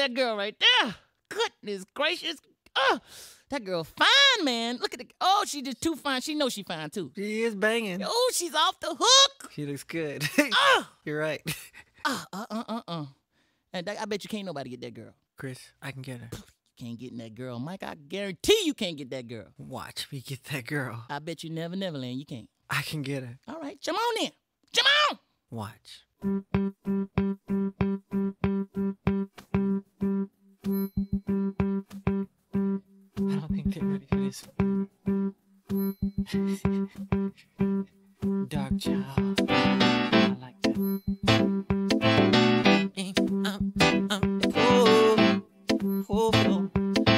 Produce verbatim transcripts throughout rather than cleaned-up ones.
that girl right there. Goodness gracious. Oh, that girl fine, man. Look at the. Oh, she just too fine. She knows she fine too. She is banging. Oh, she's off the hook. She looks good. Oh. You're right. Uh, uh, uh, uh, uh. And that, I bet you can't nobody get that girl. Chris, I can get her. You can't get that girl, Mike. I guarantee you can't get that girl. Watch me get that girl. I bet you never, never land. You can't. I can get her. All right, come on then. Come on. Watch. I don't think they're ready for this. Dark child. I like that. Um, um, oh, oh, oh.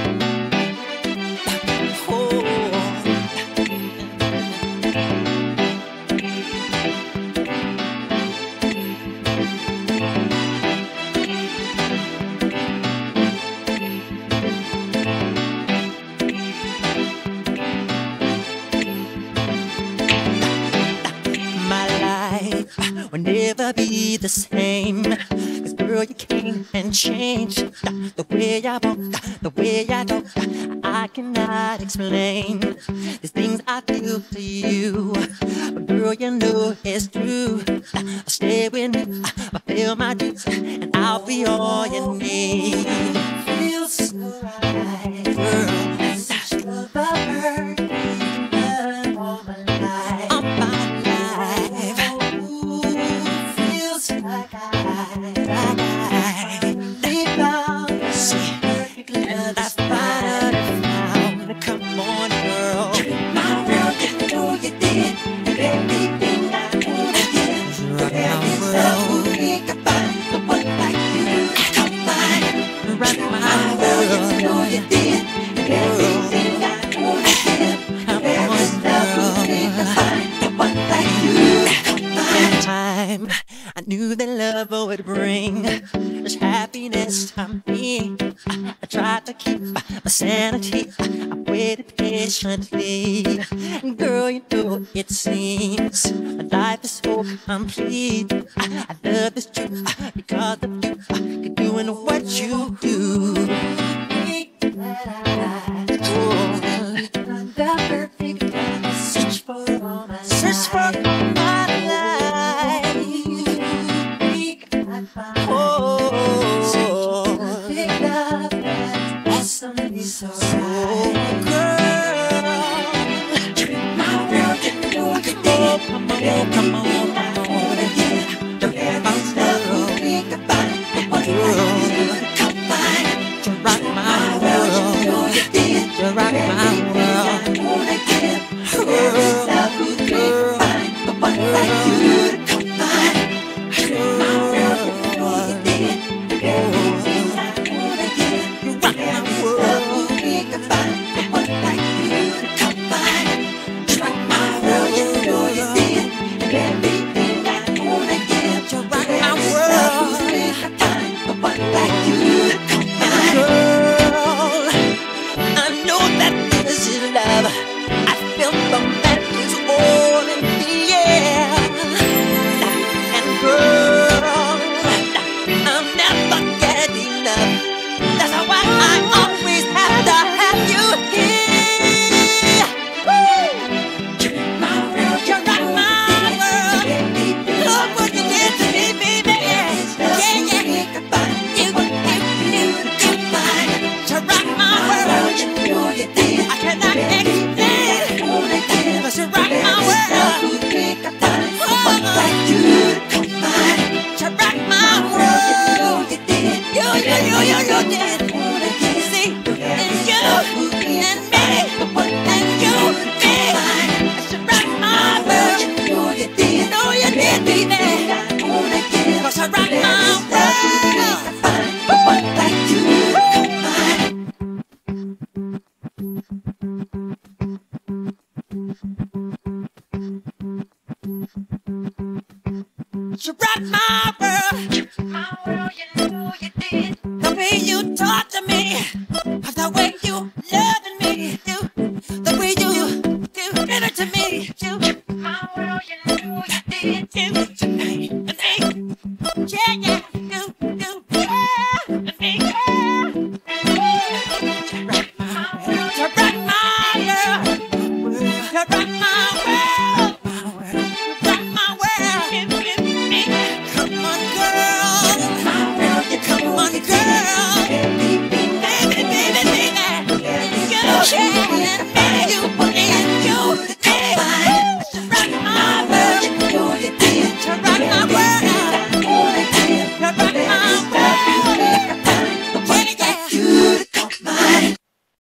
Will never be the same. Cause girl, you came and changed the way I walk, the way I talk. I cannot explain these things I feel to you, but girl, you know it's true. I'll stay with me, I'll feel my dreams, and I'll be all you need. Feels so right, girl. That's such a bird. I knew that love would bring such happiness to me. I tried to keep my sanity. I waited patiently. Girl, you know it seems my life is so complete. I love this truth because of you. You're doing what you do. The perfect man. Search for all my Search for my life. So right. Girl, treat my world, you know you did. Come on, come on, come on again. The very love will be goodbye. What girl, come on, to rock my world, you know you did. To rock my world, you know again. The very love will be goodbye. But what like you to come on, treat my world, you know you did. The very love will be again. You rock my world. You rock my world, my world, you know you did. The way you talk to me, the way you loving me, you, the way you, you give it to me, you, my world, you know you did. You,